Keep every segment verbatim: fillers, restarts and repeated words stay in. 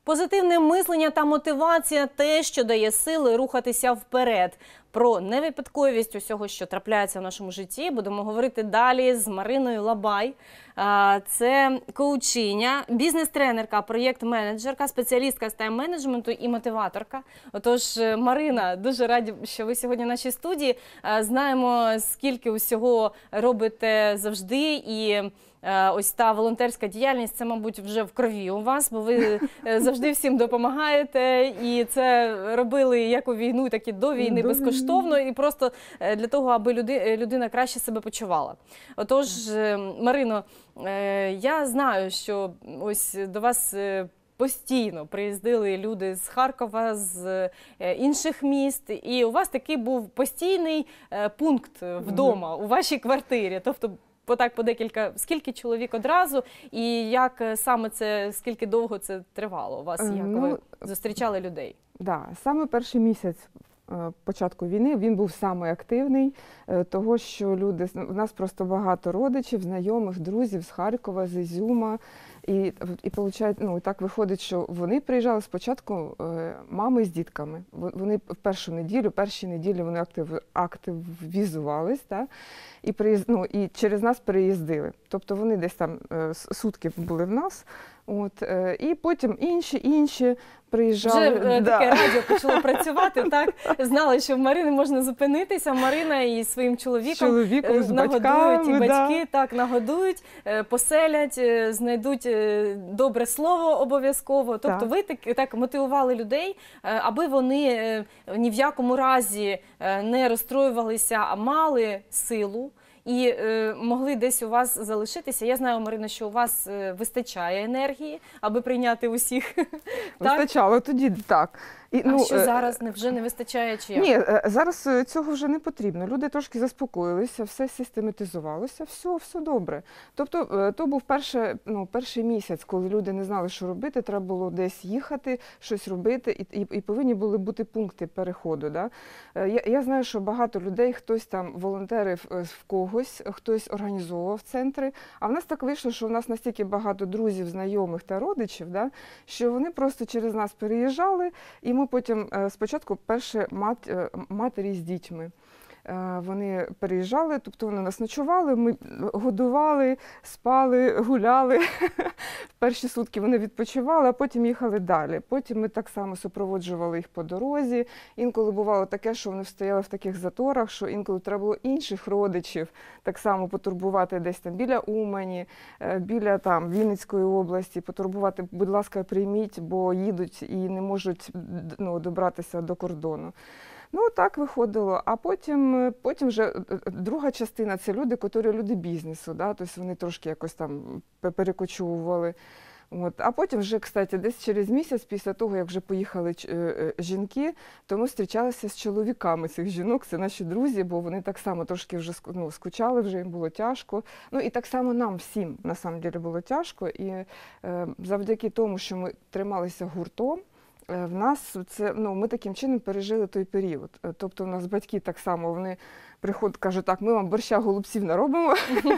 Позитивне мислення та мотивація – те, що дає сили рухатися вперед. Про невипадковість усього, що трапляється в нашому житті, будемо говорити далі з Мариною Лабай. Це коучиня, бізнес-тренерка, проєкт-менеджерка, спеціалістка з тайм-менеджменту і мотиваторка. Отож, Марина, дуже раді, що ви сьогодні в нашій студії. Знаємо, скільки усього робите завжди, і ось та волонтерська діяльність, це, мабуть, вже в крові у вас, бо ви завжди всім допомагаєте, і це робили як у війну, так і до війни безкоштовно, і просто для того, аби людина краще себе почувала. Отож, Марино, я знаю, що ось до вас постійно приїздили люди з Харкова, з інших міст, і у вас такий був постійний пункт вдома, у вашій квартирі, тобто по так, по декілька, скільки чоловік одразу, і як саме це, скільки довго це тривало у вас, як ну, ви зустрічали людей? Да, саме перший місяць початку війни він був саме активний, того, що люди, у нас просто багато родичів, знайомих, друзів з Харкова, з Ізюма, і, і получають, ну, так виходить, що вони приїжджали спочатку, мами з дітками, вони в першу неділю, перші неділі вони актив, активізувались, та, і, приїзд, ну, і через нас переїздили, тобто вони десь там сутки були в нас. От, і потім інші, інші приїжджали. Вже да. Таке радіо почало працювати, так? Знали, що в Марини можна зупинитися. Марина і своїм чоловіком, чоловіком з нагодують, батьками, і батьки да. так, нагодують, поселять, знайдуть добре слово обов'язково. Тобто так. ви так, так мотивували людей, аби вони ні в якому разі не розстроювалися, а мали силу і е, могли десь у вас залишитися. Я знаю, Марина, що у вас е, вистачає енергії, аби прийняти усіх. Вистачало тоді, так. І, а ну, що зараз не, вже не вистачає? Чи як? Ні, зараз цього вже не потрібно. Люди трошки заспокоїлися, все систематизувалося, все, все добре. Тобто, то був перше, ну, перший місяць, коли люди не знали, що робити, треба було десь їхати, щось робити, і, і, і повинні були бути пункти переходу. Да? Я, я знаю, що багато людей, хтось там волонтерив в когось, хтось організовував центри, а в нас так вийшло, що в нас настільки багато друзів, знайомих та родичів, да, що вони просто через нас переїжджали, і ми потім, спочатку, перші мат, матері з дітьми. Вони переїжджали, тобто вони нас ночували, ми годували, спали, гуляли. В перші сутки вони відпочивали, а потім їхали далі. Потім ми так само супроводжували їх по дорозі. Інколи бувало таке, що вони стояли в таких заторах, що інколи треба було інших родичів так само потурбувати десь там біля Умані, біля там Вінницької області, потурбувати, будь ласка, прийміть, бо їдуть і не можуть, ну, добратися до кордону. Ну, так виходило. А потім, потім вже друга частина – це люди, які люди бізнесу, да? Тобто вони трошки якось там перекочовували. От. А потім вже, кстати, десь через місяць, після того, як вже поїхали жінки, то ми зустрічалися з чоловіками цих жінок, це наші друзі, бо вони так само трошки вже, ну, скучали, вже їм було тяжко. Ну і так само нам всім, на самом деле, було тяжко. І е, завдяки тому, що ми трималися гуртом, в нас це, ну, ми таким чином пережили той період. Тобто у нас батьки так само, вони приходять, кажуть, так, ми вам борща голубців наробимо.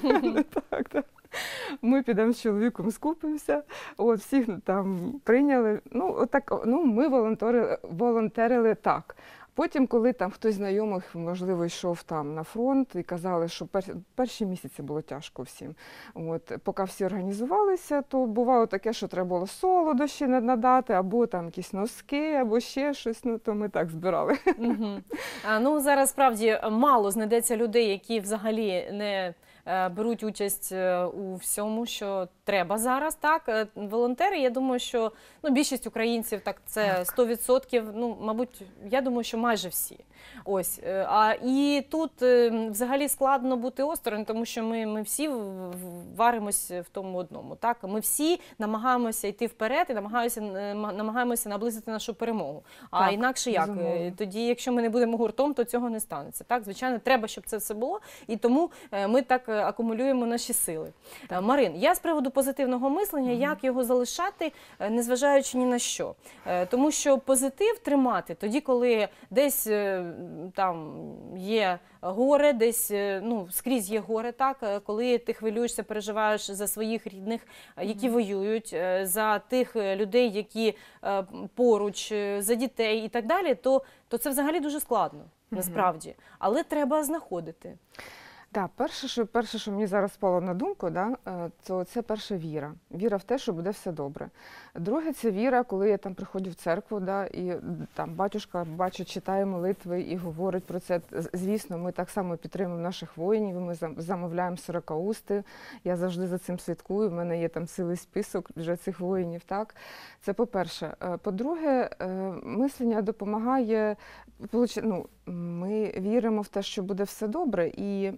так, так. Ми підемо з чоловіком, скупимося, от, всіх там прийняли. Ну, отак, ну, ми волонтерили, волонтерили так. Потім, коли там хтось знайомих, можливо, йшов там на фронт і казали, що пер, перші місяці було тяжко всім. От, поки всі організувалися, то бувало таке, що треба було солодощі надати, або там якісь носки, або ще щось, ну, то ми так збирали. Угу. А, ну, зараз, справді, мало знайдеться людей, які взагалі не беруть участь у всьому, що треба зараз. Так, волонтери, я думаю, що, ну, більшість українців, так, це сто відсотків, ну, мабуть, я думаю, що майже всі. Ось. А, і тут взагалі складно бути осторонь, тому що ми, ми всі варимося в тому одному. Так? Ми всі намагаємося йти вперед і намагаємося, намагаємося наблизити нашу перемогу. А так, інакше як? Безумовно. Тоді, якщо ми не будемо гуртом, то цього не станеться. Так? Звичайно, треба, щоб це все було, і тому ми так акумулюємо наші сили. Так. Марин, я з приводу позитивного мислення, mm-hmm. як його залишати, незважаючи ні на що. Тому що позитив тримати тоді, коли десь там є горе, десь, ну, скрізь є горе, так, коли ти хвилюєшся, переживаєш за своїх рідних, які mm-hmm. воюють, за тих людей, які поруч, за дітей і так далі, то, то це взагалі дуже складно, насправді. Mm-hmm. Але треба знаходити. Так, перше, що, перше, що мені зараз спало на думку, да, то це перша віра. Віра в те, що буде все добре. Друге, це віра, коли я там приходжу в церкву, да, і там батюшка бачить, читає молитви і говорить про це. Звісно, ми так само підтримуємо наших воїнів, ми замовляємо сорокаусти, я завжди за цим слідкую, в мене є там цілий список вже цих воїнів. Так. Це по-перше. По-друге, мислення допомагає, ну, ми віримо в те, що буде все добре, і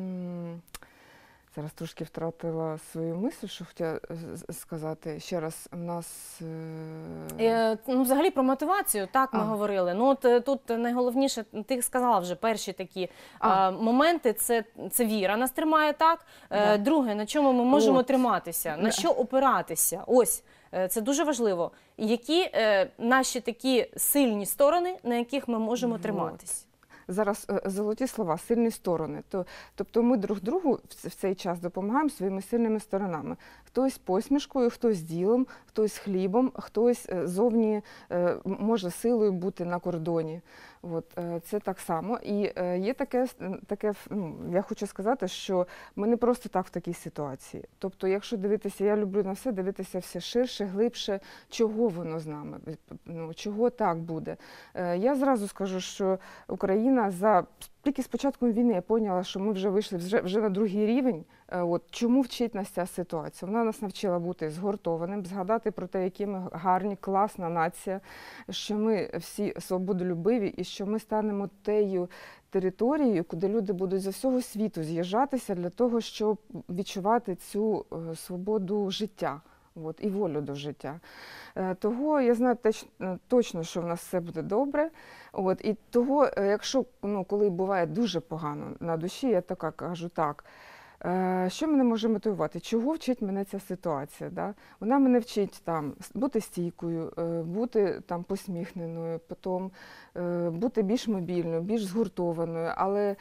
зараз трошки втратила свою мисль, що хотіла сказати. Ще раз, у нас... Е, ну, взагалі про мотивацію, так, ми а. говорили. Ну, от тут найголовніше, ти сказала вже, перші такі а. моменти, це, це віра нас тримає, так? Да. Друге, на чому ми можемо от. триматися, на що опиратися. Ось, це дуже важливо. Які е, наші такі сильні сторони, на яких ми можемо вот. триматись? Зараз золоті слова, сильні сторони. Тобто ми друг другу в цей час допомагаємо своїми сильними сторонами. Хтось посмішкою, хтось ділом, хтось хлібом, хтось зовні може силою бути на кордоні. От, це так само. І є таке, таке, ну, я хочу сказати, що ми не просто так в такій ситуації. Тобто, якщо дивитися, я люблю на все, дивитися все ширше, глибше, чого воно з нами, ну, чого так буде. Я зразу скажу, що Україна за... Тільки з початком війни я поняла, що ми вже вийшли вже, вже на другий рівень. От, чому вчить нас ця ситуація? Вона нас навчила бути згуртованим, згадати про те, які ми гарні, класна нація, що ми всі свободолюбиві і що ми станемо тею територією, куди люди будуть з всього світу з'їжджатися для того, щоб відчувати цю свободу життя. От, і волю до життя. Того я знаю теч, точно, що в нас все буде добре. От, і того, якщо, ну, коли буває дуже погано на душі, я така кажу, так, що мене може мотивувати? Чого вчить мене ця ситуація? Да? Вона мене вчить там, бути стійкою, бути там, посміхненою, потім бути більш мобільною, більш згуртованою, але...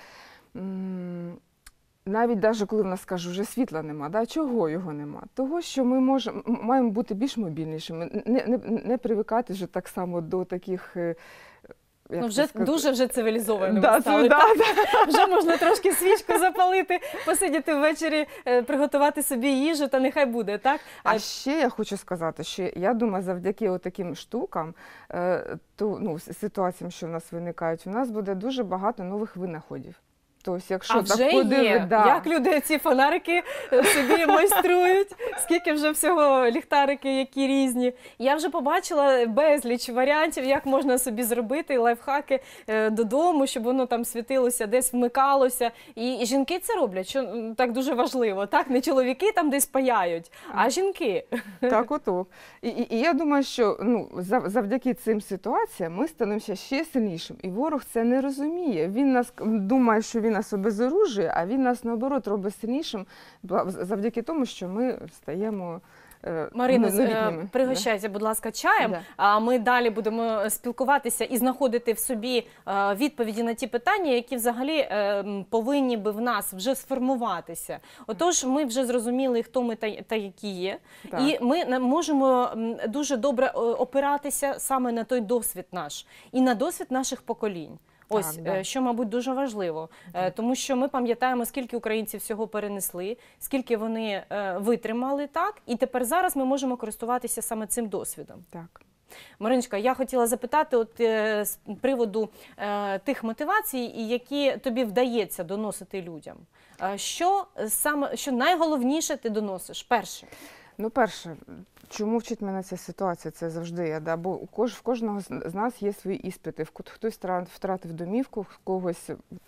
Навіть навіть коли в нас кажуть, вже світла нема, да? Чого його нема? Того, що ми можемо, маємо бути більш мобільнішими, не, не, не привикати вже так само до таких... Ну, вже дуже вже цивілізовано да, стали. Да, да. Вже можна трошки свічку запалити, посидіти ввечері, приготувати собі їжу, та нехай буде, так? А ще я хочу сказати, що я думаю, завдяки таким штукам, то, ну, ситуаціям, що в нас виникають, у нас буде дуже багато нових винаходів. Тобто, якщо а вже так є. Да. Як люди ці фонарики собі майструють, скільки вже всього ліхтарики, які різні. Я вже побачила безліч варіантів, як можна собі зробити лайфхаки додому, щоб воно там світилося, десь вмикалося. І, і жінки це роблять, що так дуже важливо. Так? Не чоловіки там десь паяють, а жінки. Так, ото. І, і, і я думаю, що, ну, завдяки цим ситуаціям ми становимося ще сильнішим. І ворог це не розуміє. Він нас думає, що він нас обезоружує, а він нас, наоборот, робить сильнішим завдяки тому, що ми стаємо Марина, пригощайся, будь ласка, чаєм, да. А ми далі будемо спілкуватися і знаходити в собі відповіді на ті питання, які взагалі повинні би в нас вже сформуватися. Отож, ми вже зрозуміли, хто ми та, та які є, так. І ми можемо дуже добре опиратися саме на той досвід наш і на досвід наших поколінь. Ось, так, да. Що, мабуть, дуже важливо, так. Тому що ми пам'ятаємо, скільки українців всього перенесли, скільки вони витримали, так, і тепер зараз ми можемо користуватися саме цим досвідом. Так. Мариночка, я хотіла запитати от, е, з приводу е, тих мотивацій, які тобі вдається доносити людям. Е, що, саме, що найголовніше ти доносиш? Перше? Ну, перше, чому вчить мене ця ситуація? Це завжди я, да? Бо у кож, в кожного з нас є свої іспити. Хтось втратив домівку, в когось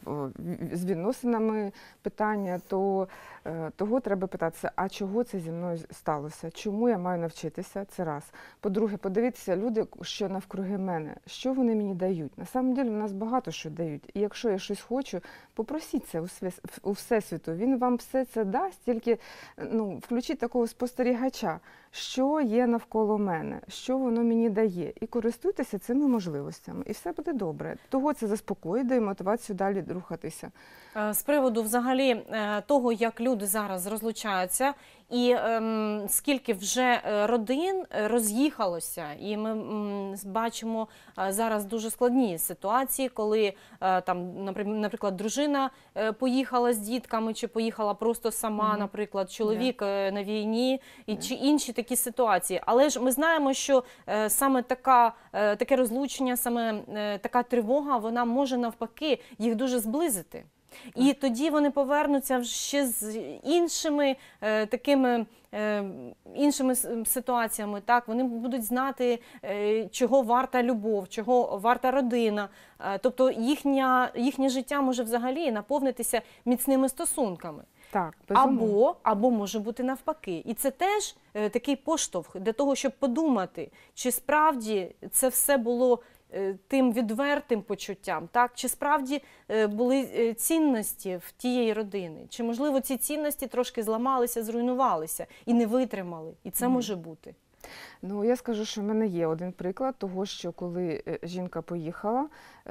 з відносинами питання, то того треба питатися, а чого це зі мною сталося? Чому я маю навчитися? Це раз. По-друге, подивитися люди, що навкруги мене, що вони мені дають. На самом деле, в нас багато що дають. І якщо я щось хочу, попросіть це у, свес... у Всесвіту. Він вам все це дасть, тільки ну, включіть такого спостерігача, що є навколо мене, що воно мені дає. І користуйтеся цими можливостями. І все буде добре. Того це заспокоїть, дає мотивацію далі рухатися. З приводу взагалі того, як люди зараз розлучаються, і ем, скільки вже родин роз'їхалося, і ми м, бачимо зараз дуже складні ситуації, коли е, там, наприклад, дружина поїхала з дітками, чи поїхала просто сама, mm-hmm. наприклад, чоловік yeah. на війні, і yeah. чи інші такі ситуації. Але ж ми знаємо, що е, саме така, е, таке розлучення, саме е, така тривога, вона може навпаки їх дуже зблизити. І тоді вони повернуться ще з іншими е, такими е, іншими ситуаціями. Так, вони будуть знати, е, чого варта любов, чого варта родина. Е, тобто їхня, їхнє життя може взагалі наповнитися міцними стосунками. Так, або, або може бути навпаки. І це теж е, такий поштовх для того, щоб подумати, чи справді це все було тим відвертим почуттям, так? Чи справді були цінності в тієї родини? Чи, можливо, ці цінності трошки зламалися, зруйнувалися і не витримали? І це mm. може бути. Ну, я скажу, що в мене є один приклад того, що коли жінка поїхала,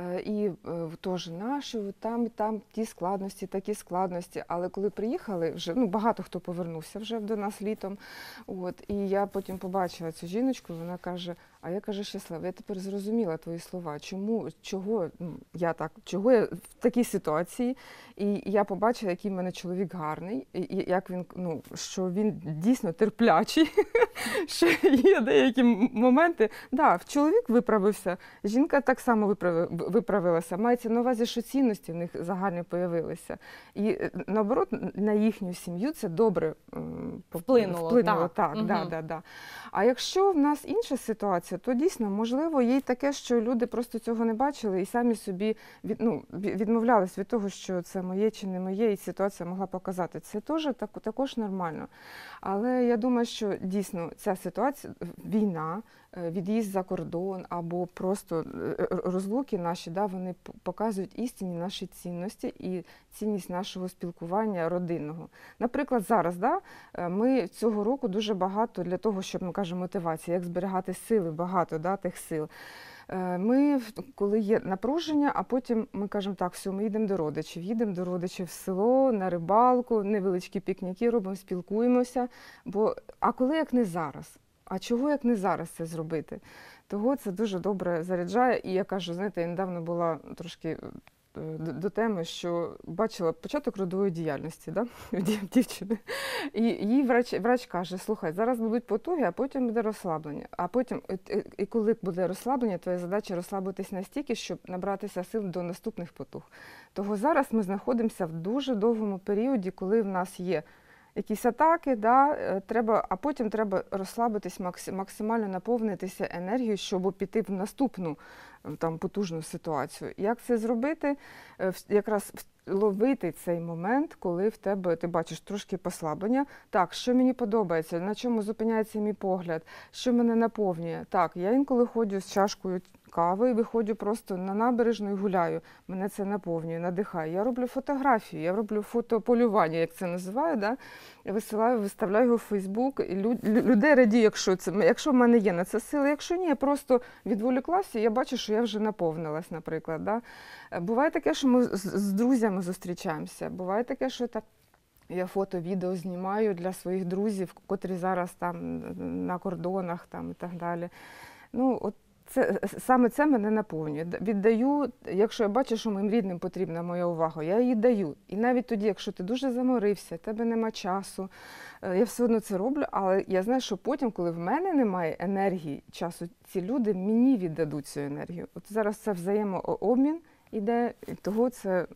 і теж наші, там і там ті складності, такі складності, але коли приїхали, вже ну, багато хто повернувся вже до нас літом, от, і я потім побачила цю жіночку, вона каже, а я кажу, щаслива, я тепер зрозуміла твої слова, чому, чого ну, я так, чого я в такій ситуації, і я побачила, який в мене чоловік гарний, і як він, ну, що він дійсно терплячий, що є деякі моменти, да, чоловік виправився, жінка так само виправилася, мається на увазі, що цінності в них загальні появилися. І наоборот, на їхню сім'ю це добре вплинуло. вплинуло так, так, угу. да, да, да. А якщо в нас інша ситуація, то дійсно, можливо, є й таке, що люди просто цього не бачили і самі собі від, ну, відмовлялись від того, що це моє чи не моє, і ситуація могла показати. Це теж так, також нормально. Але я думаю, що дійсно ця ситуація, війна, від'їзд за кордон або просто розлуки наші, да, вони показують істинні наші цінності і цінність нашого спілкування родинного. Наприклад, зараз да, ми цього року дуже багато для того, щоб, ми кажемо, мотивація, як зберігати сили, багато да, тих сил. Ми, коли є напруження, а потім ми кажемо, так, все, ми їдемо до родичів, їдемо до родичів в село, на рибалку, невеличкі пікніки робимо, спілкуємося. Бо, а коли як не зараз? А чого як не зараз це зробити? Того це дуже добре заряджає. І я кажу, знаєте, я недавно була трошки до, до теми, що бачила початок родової діяльності, да, дівчини. І їй врач, врач каже, слухай, зараз будуть потуги, а потім буде розслаблення. А потім, і, і коли буде розслаблення, твоя задача розслабитись настільки, щоб набратися сил до наступних потуг. Того зараз ми знаходимося в дуже довгому періоді, коли в нас є якісь атаки, да, треба, а потім треба розслабитись, максимально наповнитися енергією, щоб піти в наступну там, потужну ситуацію. Як це зробити? Якраз ловити цей момент, коли в тебе, ти бачиш трошки послаблення. Так, що мені подобається, на чому зупиняється мій погляд, що мене наповнює. Так, я інколи ходжу з чашкою кави і виходжу просто на набережну і гуляю. Мене це наповнює, надихає. Я роблю фотографію, я роблю фотополювання, як це називаю, да? Я висилаю, виставляю його в Фейсбук, і люд, людей радію, якщо це, якщо в мене є на це сили, якщо ні, я просто відволіклася, і я бачу, що я вже наповнилась, наприклад. Да? Буває таке, що ми з, з друзями зустрічаємося, буває таке, що так, я фото, відео знімаю для своїх друзів, котрі зараз там на кордонах там, і так далі. Ну, от Це, саме це мене наповнює. Віддаю, якщо я бачу, що моїм рідним потрібна моя увага, я її даю. І навіть тоді, якщо ти дуже заморився, тебе нема часу, я все одно це роблю, але я знаю, що потім, коли в мене немає енергії, часу, ці люди мені віддадуть цю енергію. От зараз це взаємообмін іде, і того це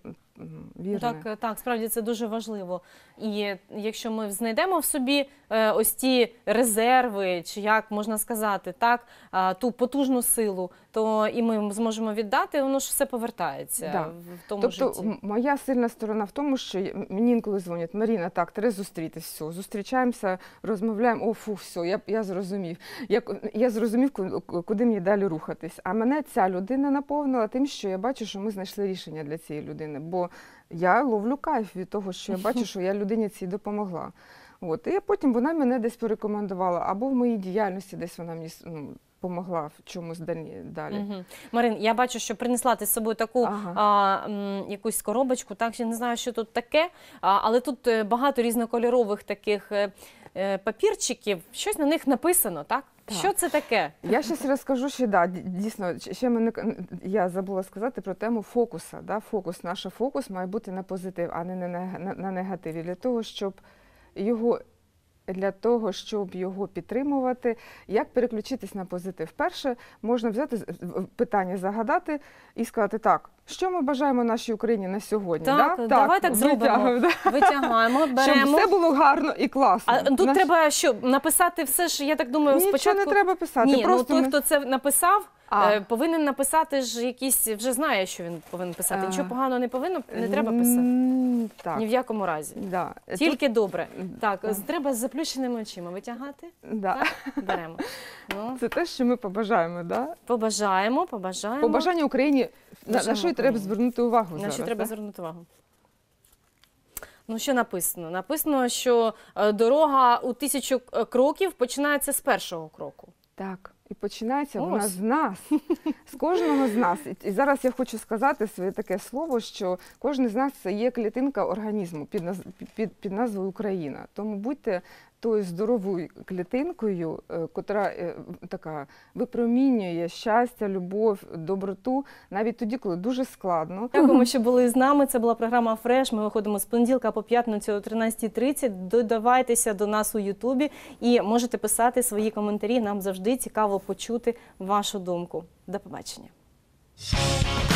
вірне. Так, так, справді це дуже важливо. І якщо ми знайдемо в собі е, ось ті резерви, чи як можна сказати, так, а, ту потужну силу, то і ми зможемо віддати, воно ж все повертається Да. в тому Тобто житті. м- моя сильна сторона в тому, що я- мені інколи дзвонять: Маріна, так, треба зустрітись, все, зустрічаємося, розмовляємо, о, фу, все, я, я зрозумів. Я, я зрозумів, ку- куди мені далі рухатись. А мене ця людина наповнила тим, що я бачу, що ми знайшли рішення для цієї людини, бо я ловлю кайф від того, що я бачу, що я людині цій допомогла. От. І потім вона мене десь порекомендувала, або в моїй діяльності десь вона мені ну, допомогла в чомусь далі. далі. Угу. Марин, я бачу, що принесла ти з собою таку Ага. а, м, якусь коробочку, так, я не знаю, що тут таке, а, але тут е, багато різнокольорових таких е, е, папірчиків, щось на них написано, так? Так. Що це таке? Я ще розкажу, що да, ді- дійсно, ще мене, я забула сказати про тему фокуса. Да? Фокус, наш фокус має бути на позитив, а не на, на, на негативі. Для того, щоб його, для того, щоб його підтримувати, як переключитись на позитив? Перше, можна взяти з- в- питання, загадати і сказати: так, що ми бажаємо нашій Україні на сьогодні? Так, да? давай так витягуємо, зробимо. да? Витягаємо, Щоб беремо. все було гарно і класно. А тут Наш- треба що, написати все ж, я так думаю, Нічого спочатку... не треба писати. Ні, просто ну той, ми- хто це написав, А. е, повинен написати ж якісь, вже знає, що він повинен писати. А. Нічого поганого не повинно, не треба писати. М, Так. Ні в якому разі. Да. Тільки добре. Тут- Так, так. з- треба з заплющеними очима витягати. Да. Так, беремо. Ну, Це те, що ми побажаємо. Да? побажаємо, побажаємо. Побажання Україні, на, на Бажаємо що й треба Україні. звернути увагу На зараз. що треба да? звернути увагу? Ну, що написано? Написано, що е, дорога у тисячу е, кроків починається з першого кроку. Так. І починається вона Ось. з нас, з кожного з нас. І- І зараз я хочу сказати своє таке слово, що кожен з нас – це є клітинка організму під, наз... під, під назвою Україна. Тому будьте тою здоровою клітинкою, е, котра е, така випромінює щастя, любов, доброту, навіть тоді, коли дуже складно. Дякуємо, що були з нами. Це була програма «Фреш». Ми виходимо з понеділка по п'ятницю о тринадцятій тридцять. Додавайтеся до нас у Ютубі і можете писати свої коментарі. Нам завжди цікаво почути вашу думку. До побачення.